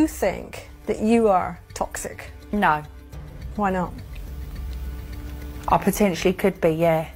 you think that you are toxic? No. Why not? I potentially could be, yeah.